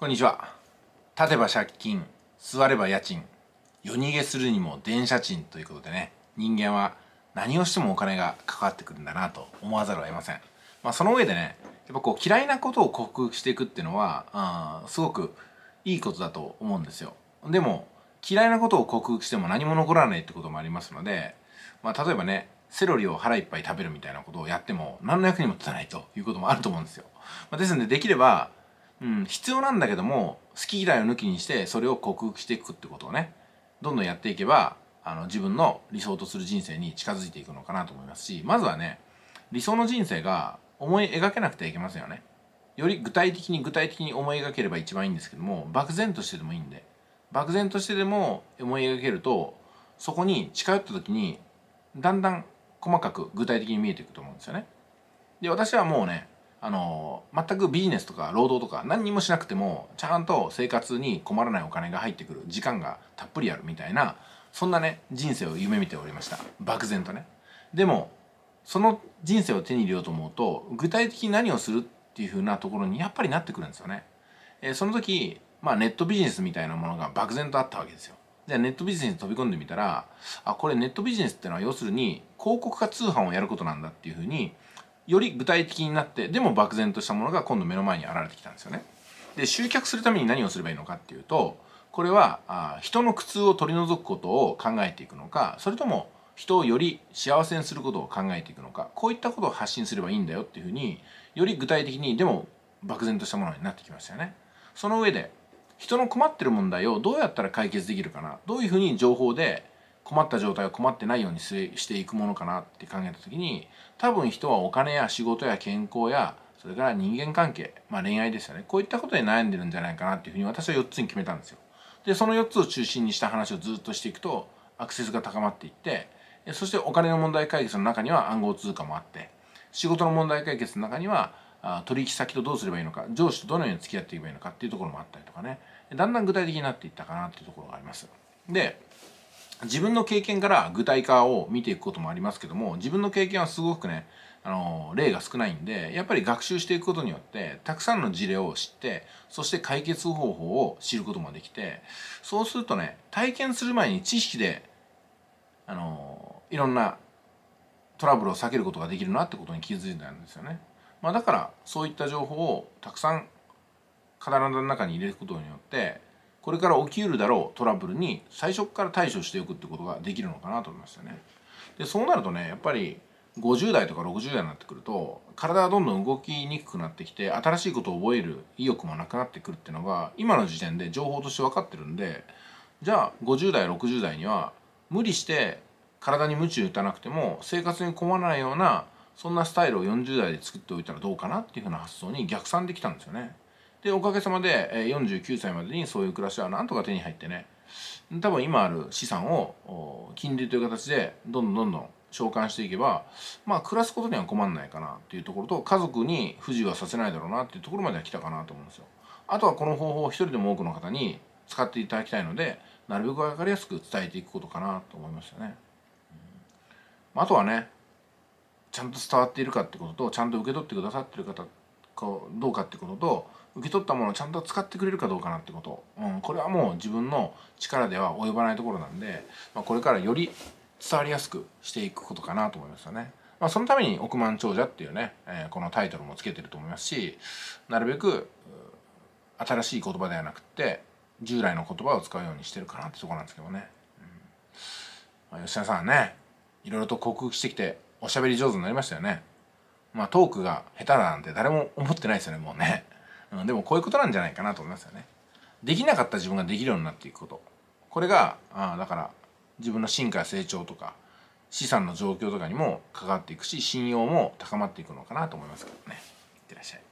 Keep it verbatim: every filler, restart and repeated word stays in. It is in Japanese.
こんにちは。立てば借金、座れば家賃、夜逃げするにも電車賃ということでね、人間は何をしてもお金が関わってくるんだなと思わざるを得ません。まあその上でね、やっぱこう嫌いなことを克服していくっていうのは、あすごくいいことだと思うんですよ。でも嫌いなことを克服しても何も残らないってこともありますので、まあ例えばね、セロリを腹いっぱい食べるみたいなことをやっても何の役にも立たないということもあると思うんですよ。まあ、ですのでできればうん、必要なんだけども好き嫌いを抜きにしてそれを克服していくってことをねどんどんやっていけばあの自分の理想とする人生に近づいていくのかなと思いますし、まずはね理想の人生が思い描けなくてはいけませんよね。より具体的に具体的に思い描ければ一番いいんですけども、漠然としてでもいいんで漠然としてでも思い描けるとそこに近寄った時にだんだん細かく具体的に見えていくと思うんですよね。で私はもうねあの全くビジネスとか労働とか何にもしなくてもちゃんと生活に困らないお金が入ってくる時間がたっぷりあるみたいな、そんなね人生を夢見ておりました、漠然とね。でもその人生を手に入れようと思うと具体的に何をするっていう風なところにやっぱりなってくるんですよね。えーその時、まあ、ネットビジネスみたいなものが漠然とあったわけですよ。じゃあネットビジネスに飛び込んでみたら、あこれネットビジネスってのは要するに広告か通販をやることなんだっていう風により具体的になって、でも漠然としたものが今度目の前に現れてきたんですよね。で集客するために何をすればいいのかっていうと、これはあ人の苦痛を取り除くことを考えていくのか、それとも人をより幸せにすることを考えていくのか、こういったことを発信すればいいんだよっていうふうにより具体的にでも漠然としたものになってきましたよね。その上で人の困ってる問題をどうやったら解決できるかな、どういうふうに情報で困った状態を困ってないようにしていくものかなって考えた時に、多分人はお金や仕事や健康やそれから人間関係、まあ、恋愛ですよね、こういったことで悩んでるんじゃないかなっていうふうに私はよっつに決めたんですよ。でそのよっつを中心にした話をずっとしていくとアクセスが高まっていって、そしてお金の問題解決の中には暗号通貨もあって、仕事の問題解決の中には取引先とどうすればいいのか、上司とどのように付き合っていけばいいのかっていうところもあったりとかね、だんだん具体的になっていったかなっていうところがあります。で自分の経験から具体化を見ていくこともありますけども、自分の経験はすごくねあの例が少ないんで、やっぱり学習していくことによってたくさんの事例を知って、そして解決方法を知ることもできて、そうするとね体験する前に知識であのいろんなトラブルを避けることができるなってことに気づいたんですよね。まあ、だからそういった情報をたくさん体の中に入れることによってこれから起きうるだろうトラブルに最初から対処しておくってことができるのかなと思いましたね。でそうなるとねやっぱりごじゅう代とかろくじゅう代になってくると体がどんどん動きにくくなってきて、新しいことを覚える意欲もなくなってくるっていうのが今の時点で情報として分かってるんで、じゃあごじゅう代ろくじゅう代には無理して体に鞭打たなくても生活に困らないようなそんなスタイルをよんじゅう代で作っておいたらどうかなっていうふうな発想に逆算できたんですよね。でおかげさまでよんじゅうきゅうさいまでにそういう暮らしはなんとか手に入ってね、多分今ある資産を金利という形でどんどんどんどん償還していけば、まあ暮らすことには困らないかなっていうところと、家族に不自由はさせないだろうなっていうところまでは来たかなと思うんですよ。あとはこの方法を一人でも多くの方に使っていただきたいので、なるべく分かりやすく伝えていくことかなと思いましたね。あとはねちゃんと伝わっているかってことと、ちゃんと受け取ってくださってる方どうかってことと、受け取ったものをちゃんと使ってくれるかどうかなってこと、うん、これはもう自分の力では及ばないところなんで、まあ、これからより伝わりやすくしていくことかなと思いますよね。まあ、そのために億万長者っていうね、えー、このタイトルもつけてると思いますし、なるべく新しい言葉ではなくって従来の言葉を使うようにしてるかなってところなんですけどね。うんまあ、吉田さんねいろいろと克服してきておしゃべり上手になりましたよね。まあトークが下手だなんて誰も思ってないですよねもうね、うん、でもこういうことなんじゃないかなと思いますよね。できなかった自分ができるようになっていくこと、これがあだから自分の進化や成長とか資産の状況とかにも関わっていくし、信用も高まっていくのかなと思いますけどね。いってらっしゃい。